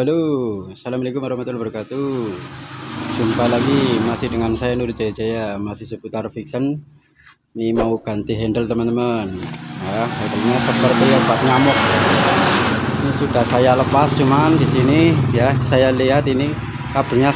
Halo, assalamualaikum warahmatullahi wabarakatuh. Jumpa lagi masih dengan saya Nur Jaya, masih seputar fiction. Ini mau ganti handle teman-teman. Ya, handlenya seperti obat nyamuk. Ini sudah saya lepas, cuman di sini ya saya lihat ini kabelnya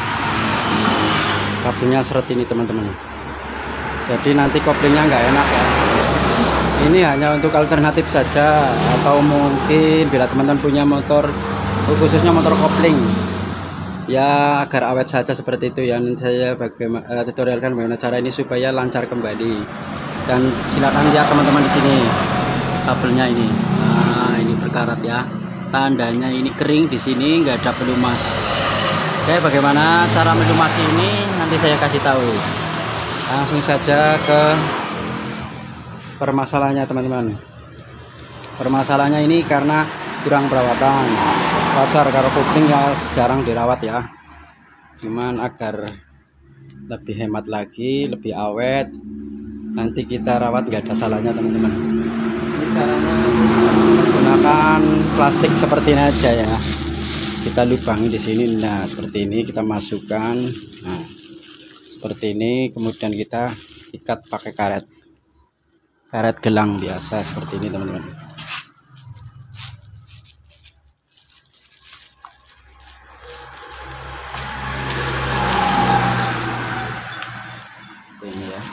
seret ini teman-teman. Jadi nanti koplingnya nggak enak ya. Ini hanya untuk alternatif saja, atau mungkin bila teman-teman punya motor, khususnya motor kopling ya, agar awet saja seperti itu yang saya tutorialkan bagaimana cara ini supaya lancar kembali. Dan silakan lihat teman-teman di sini kabelnya ini. Nah, ini berkarat ya, tandanya ini kering, di sini nggak ada pelumas. Oke, bagaimana cara melumas ini nanti saya kasih tahu. Langsung saja ke permasalahannya teman-teman. Permasalahannya ini karena kurang perawatan. Wajar kalau kopling ya jarang dirawat ya, cuman agar lebih hemat lagi, lebih awet, nanti kita rawat nggak ada salahnya teman-teman. Ini caranya menggunakan plastik seperti ini aja ya, kita lubangi di sini. Nah seperti ini kita masukkan, nah seperti ini, kemudian kita ikat pakai karet gelang biasa seperti ini teman-teman. Ini ya,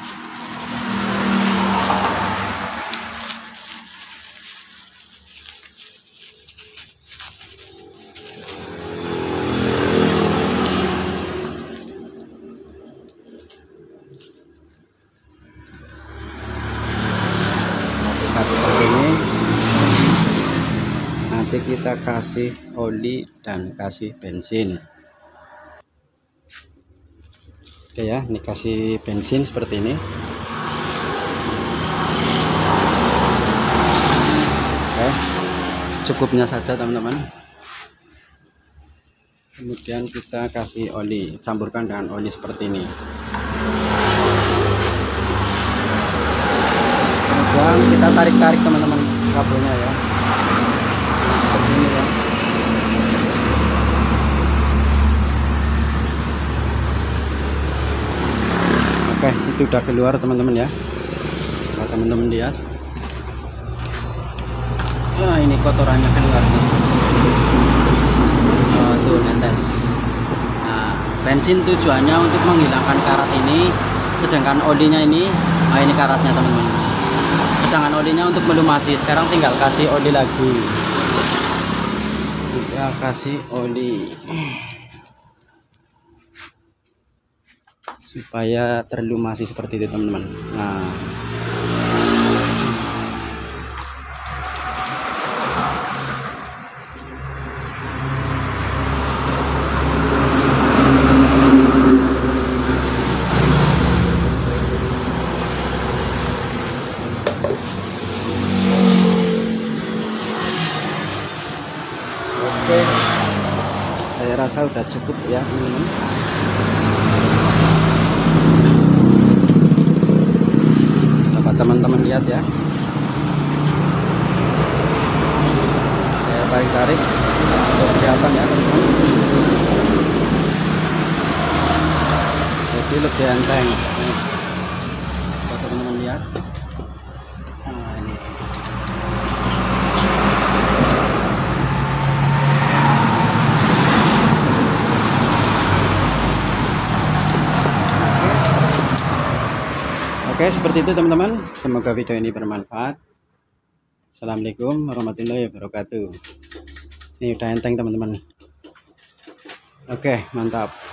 seperti ini. Nanti kita kasih oli dan kasih bensin. Oke ya, ini kasih bensin seperti ini. Oke, cukupnya saja teman-teman. Kemudian kita kasih oli, campurkan dengan oli seperti ini. Kemudian kita tarik-tarik teman-teman kabelnya ya, seperti ini ya. Oke, itu udah keluar teman-teman ya. Nah, teman-teman lihat. Nah, ini kotorannya keluar nih. Tuh netes. Nah, bensin tujuannya untuk menghilangkan karat ini, sedangkan olinya ini, nah ini karatnya teman-teman. Sedangkan olinya untuk melumasi. Sekarang tinggal kasih oli lagi. Kita kasih oli supaya terlumasi seperti itu teman-teman. Nah oke, saya rasa udah cukup ya teman-teman. Teman-teman lihat ya, saya tarik-tarik kelihatan ya teman-teman, jadi lebih enteng. Coba teman-teman lihat. Nah ini oke, seperti itu teman-teman. Semoga video ini bermanfaat. Assalamualaikum warahmatullahi wabarakatuh. Ini udah enteng teman-teman. Oke, mantap.